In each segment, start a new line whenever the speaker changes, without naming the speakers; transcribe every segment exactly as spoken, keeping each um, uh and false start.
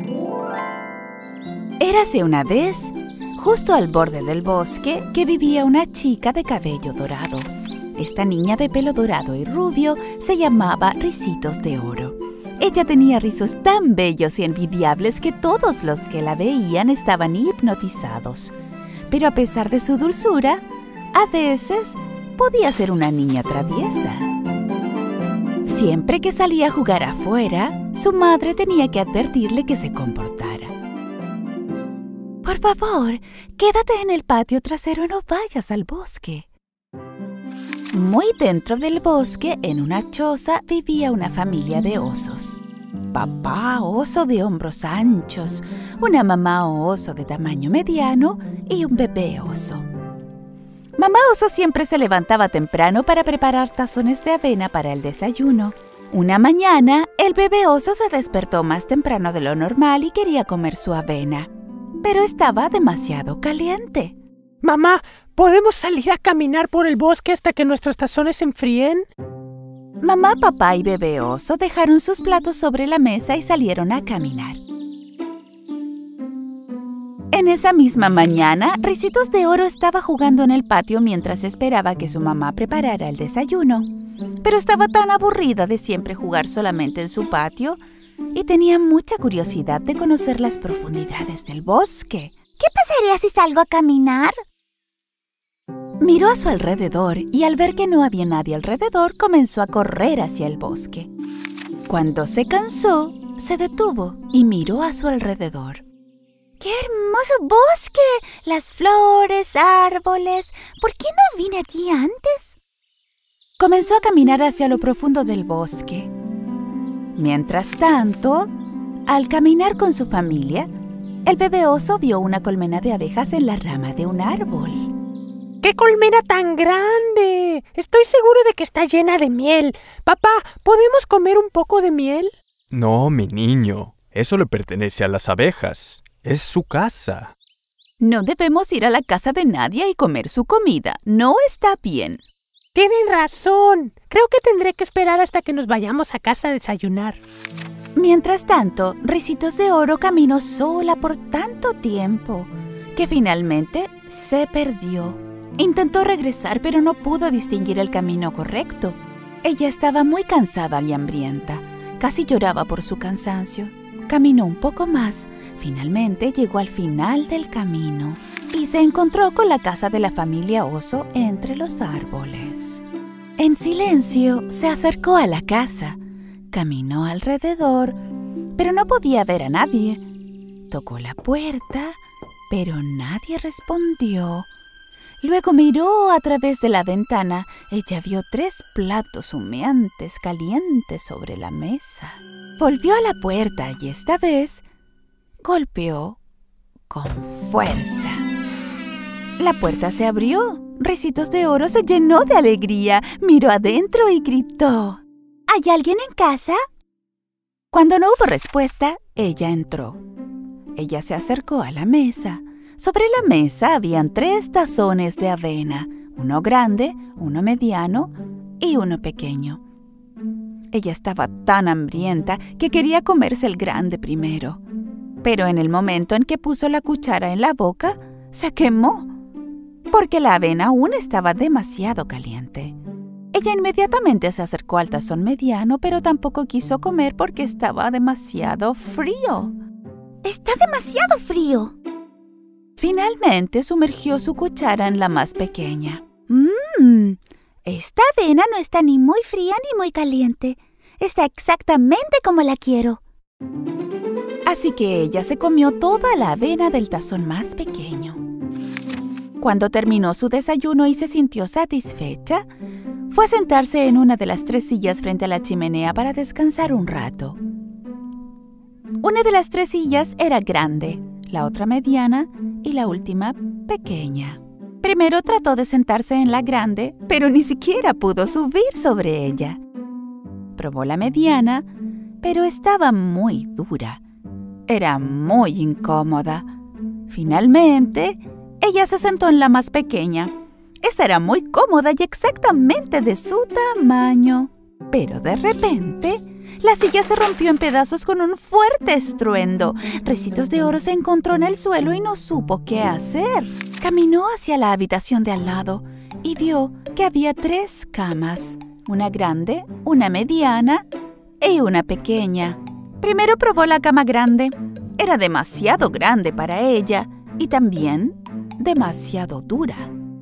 Érase una vez, justo al borde del bosque, que vivía una chica de cabello dorado. Esta niña de pelo dorado y rubio se llamaba Ricitos de Oro. Ella tenía rizos tan bellos y envidiables que todos los que la veían estaban hipnotizados. Pero a pesar de su dulzura, a veces podía ser una niña traviesa. Siempre que salía a jugar afuera, su madre tenía que advertirle que se comportara. Por favor, quédate en el patio trasero y no vayas al bosque. Muy dentro del bosque, en una choza, vivía una familia de osos. Papá oso de hombros anchos, una mamá oso de tamaño mediano y un bebé oso. Mamá oso siempre se levantaba temprano para preparar tazones de avena para el desayuno. Una mañana, el bebé oso se despertó más temprano de lo normal y quería comer su avena, pero estaba demasiado caliente.
Mamá, ¿podemos salir a caminar por el bosque hasta que nuestros tazones se enfríen?
Mamá, papá y bebé oso dejaron sus platos sobre la mesa y salieron a caminar. En esa misma mañana, Ricitos de Oro estaba jugando en el patio mientras esperaba que su mamá preparara el desayuno. Pero estaba tan aburrida de siempre jugar solamente en su patio y tenía mucha curiosidad de conocer las profundidades del bosque.
¿Qué pasaría si salgo a caminar?
Miró a su alrededor y al ver que no había nadie alrededor, comenzó a correr hacia el bosque. Cuando se cansó, se detuvo y miró a su alrededor.
¡Qué hermoso bosque! Las flores, árboles. ¿Por qué no vine aquí antes?
Comenzó a caminar hacia lo profundo del bosque. Mientras tanto, al caminar con su familia, el bebé oso vio una colmena de abejas en la rama de un árbol.
¡Qué colmena tan grande! Estoy seguro de que está llena de miel. Papá, ¿podemos comer un poco de miel?
No, mi niño. Eso le pertenece a las abejas. Es su casa.
No debemos ir a la casa de nadie y comer su comida. No está bien.
Tienen razón. Creo que tendré que esperar hasta que nos vayamos a casa a desayunar.
Mientras tanto, Ricitos de Oro caminó sola por tanto tiempo que finalmente se perdió. Intentó regresar, pero no pudo distinguir el camino correcto. Ella estaba muy cansada y hambrienta. Casi lloraba por su cansancio. Caminó un poco más. Finalmente llegó al final del camino y se encontró con la casa de la familia oso entre los árboles. En silencio, se acercó a la casa. Caminó alrededor, pero no podía ver a nadie. Tocó la puerta, pero nadie respondió. Luego miró a través de la ventana. Ella vio tres platos humeantes calientes sobre la mesa. Volvió a la puerta y esta vez golpeó con fuerza. La puerta se abrió. Ricitos de Oro se llenó de alegría. Miró adentro y gritó:
¿Hay alguien en casa?
Cuando no hubo respuesta, ella entró. Ella se acercó a la mesa. Sobre la mesa habían tres tazones de avena, uno grande, uno mediano y uno pequeño. Ella estaba tan hambrienta que quería comerse el grande primero. Pero en el momento en que puso la cuchara en la boca, se quemó, porque la avena aún estaba demasiado caliente. Ella inmediatamente se acercó al tazón mediano, pero tampoco quiso comer porque estaba demasiado frío.
¡Está demasiado frío!
Finalmente sumergió su cuchara en la más pequeña. ¡Mmm!
Esta avena no está ni muy fría ni muy caliente. Está exactamente como la quiero.
Así que ella se comió toda la avena del tazón más pequeño. Cuando terminó su desayuno y se sintió satisfecha, fue a sentarse en una de las tres sillas frente a la chimenea para descansar un rato. Una de las tres sillas era grande, la otra mediana y la última pequeña. Primero trató de sentarse en la grande, pero ni siquiera pudo subir sobre ella. Probó la mediana, pero estaba muy dura. Era muy incómoda. Finalmente, ella se sentó en la más pequeña. Esa era muy cómoda y exactamente de su tamaño. Pero de repente, La silla se rompió en pedazos con un fuerte estruendo. Ricitos de Oro se encontró en el suelo y no supo qué hacer. Caminó hacia la habitación de al lado y vio que había tres camas. Una grande, una mediana y una pequeña. Primero probó la cama grande. Era demasiado grande para ella y también demasiado dura.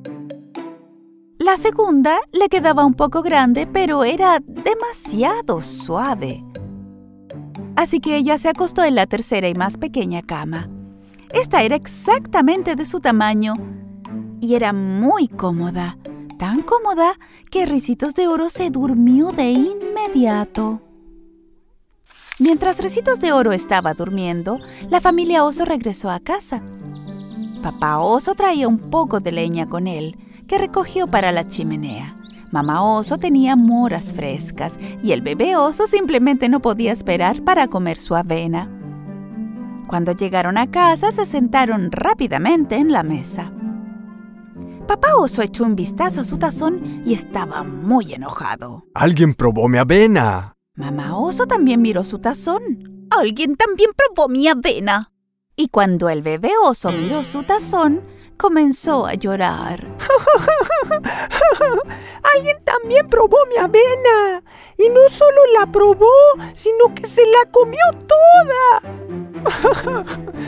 La segunda le quedaba un poco grande, pero era demasiado suave. Así que ella se acostó en la tercera y más pequeña cama. Esta era exactamente de su tamaño y era muy cómoda, tan cómoda que Ricitos de Oro se durmió de inmediato. Mientras Ricitos de Oro estaba durmiendo, la familia Oso regresó a casa. Papá Oso traía un poco de leña con él, que recogió para la chimenea. Mamá Oso tenía moras frescas y el bebé oso simplemente no podía esperar para comer su avena. Cuando llegaron a casa, se sentaron rápidamente en la mesa. Papá Oso echó un vistazo a su tazón y estaba muy enojado.
¡Alguien probó mi avena!
Mamá Oso también miró su tazón. ¡Alguien también probó mi avena! Y cuando el bebé oso miró su tazón, comenzó a llorar.
¡Alguien también probó mi avena! Y no solo la probó, sino que se la comió toda.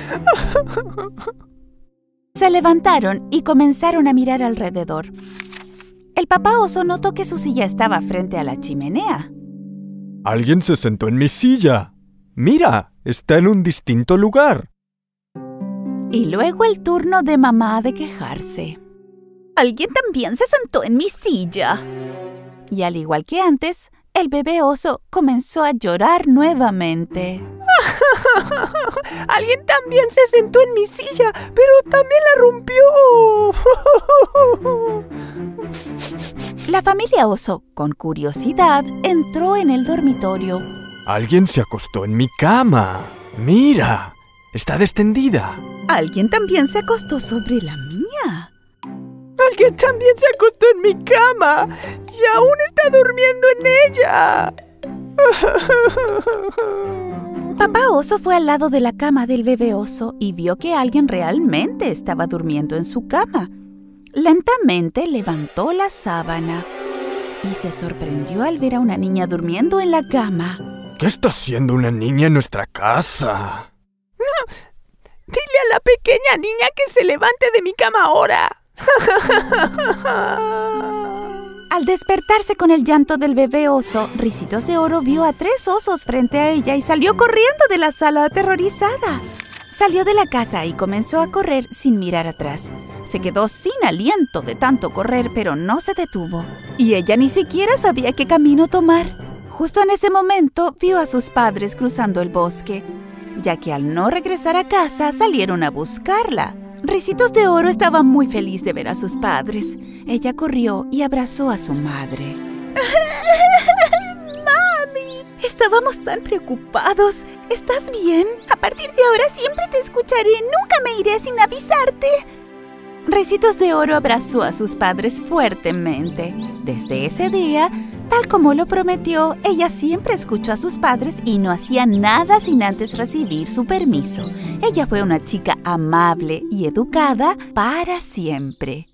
Se levantaron y comenzaron a mirar alrededor. El papá oso notó que su silla estaba frente a la chimenea.
¡Alguien se sentó en mi silla! ¡Mira! Está en un distinto lugar.
Y luego el turno de mamá de quejarse. Alguien también se sentó en mi silla. Y al igual que antes, el bebé oso comenzó a llorar nuevamente.
Alguien también se sentó en mi silla, pero también la rompió.
La familia oso, con curiosidad, entró en el dormitorio.
Alguien se acostó en mi cama. ¡Mira! Está extendida.
Alguien también se acostó sobre la mía.
Alguien también se acostó en mi cama y aún está durmiendo en ella.
Papá oso fue al lado de la cama del bebé oso y vio que alguien realmente estaba durmiendo en su cama. Lentamente levantó la sábana y se sorprendió al ver a una niña durmiendo en la cama.
¿Qué está haciendo una niña en nuestra casa?
Dile a la pequeña niña que se levante de mi cama ahora.
Al despertarse con el llanto del bebé oso, Ricitos de Oro vio a tres osos frente a ella y salió corriendo de la sala aterrorizada. Salió de la casa y comenzó a correr sin mirar atrás. Se quedó sin aliento de tanto correr, pero no se detuvo. Y ella ni siquiera sabía qué camino tomar. Justo en ese momento vio a sus padres cruzando el bosque, ya que al no regresar a casa salieron a buscarla. Ricitos de Oro estaba muy feliz de ver a sus padres. Ella corrió y abrazó a su madre.
¡Mami! Estábamos tan preocupados. ¿Estás bien? A partir de ahora siempre te escucharé. Nunca me iré sin avisarte.
Ricitos de Oro abrazó a sus padres fuertemente. Desde ese día, tal como lo prometió, ella siempre escuchó a sus padres y no hacía nada sin antes recibir su permiso. Ella fue una chica amable y educada para siempre.